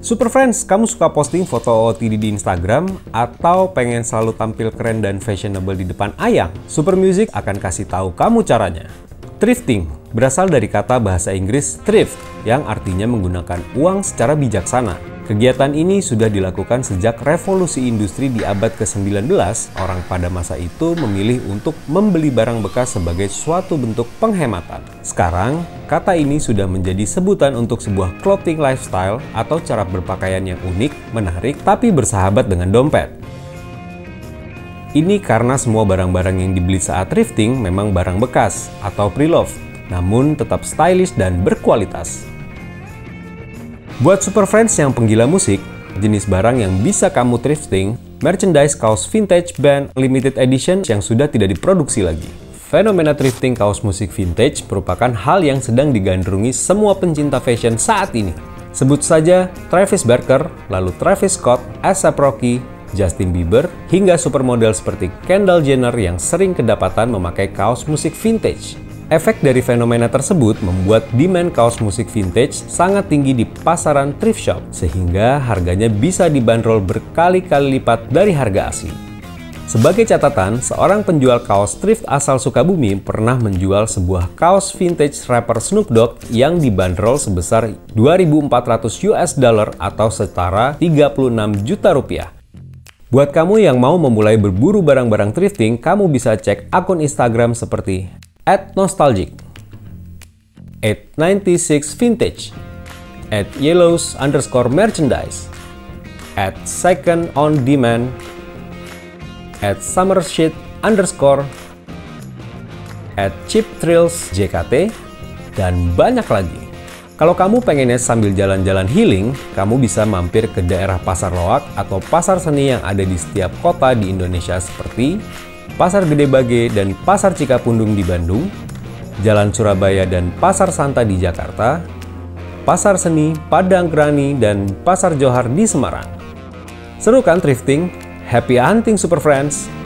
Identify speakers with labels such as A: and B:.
A: Super Friends, kamu suka posting foto OOTD di Instagram atau pengen selalu tampil keren dan fashionable di depan ayang? Super Music akan kasih tahu kamu caranya. Thrifting berasal dari kata bahasa Inggris thrift yang artinya menggunakan uang secara bijaksana. Kegiatan ini sudah dilakukan sejak revolusi industri di abad ke-19. Orang pada masa itu memilih untuk membeli barang bekas sebagai suatu bentuk penghematan. Sekarang, kata ini sudah menjadi sebutan untuk sebuah clothing lifestyle atau cara berpakaian yang unik, menarik, tapi bersahabat dengan dompet. Ini karena semua barang-barang yang dibeli saat thrifting memang barang bekas atau pre-loved, namun tetap stylish dan berkualitas. Buat Super Friends yang penggila musik, jenis barang yang bisa kamu thrifting, merchandise kaos vintage band limited edition yang sudah tidak diproduksi lagi. Fenomena thrifting kaos musik vintage merupakan hal yang sedang digandrungi semua pencinta fashion saat ini. Sebut saja Travis Barker, lalu Travis Scott, A$AP Rocky, Justin Bieber, hingga supermodel seperti Kendall Jenner yang sering kedapatan memakai kaos musik vintage. Efek dari fenomena tersebut membuat demand kaos musik vintage sangat tinggi di pasaran thrift shop, sehingga harganya bisa dibanderol berkali-kali lipat dari harga asli. Sebagai catatan, seorang penjual kaos thrift asal Sukabumi pernah menjual sebuah kaos vintage rapper Snoop Dogg yang dibanderol sebesar $2.400 atau setara 36 juta rupiah. Buat kamu yang mau memulai berburu barang-barang thrifting, kamu bisa cek akun Instagram seperti @nostalgic, @96vintage, @yellows_merchandise, @secondondemand, @summershit_, @cheapthrillsjkt, dan banyak lagi. Kalau kamu pengennya sambil jalan-jalan healing, kamu bisa mampir ke daerah Pasar Loak atau pasar seni yang ada di setiap kota di Indonesia seperti Pasar Gede Bage dan Pasar Cikapundung di Bandung, Jalan Surabaya dan Pasar Santa di Jakarta, Pasar Seni Padangkrani dan Pasar Johar di Semarang. Seru kan thrifting? Happy hunting Super Friends!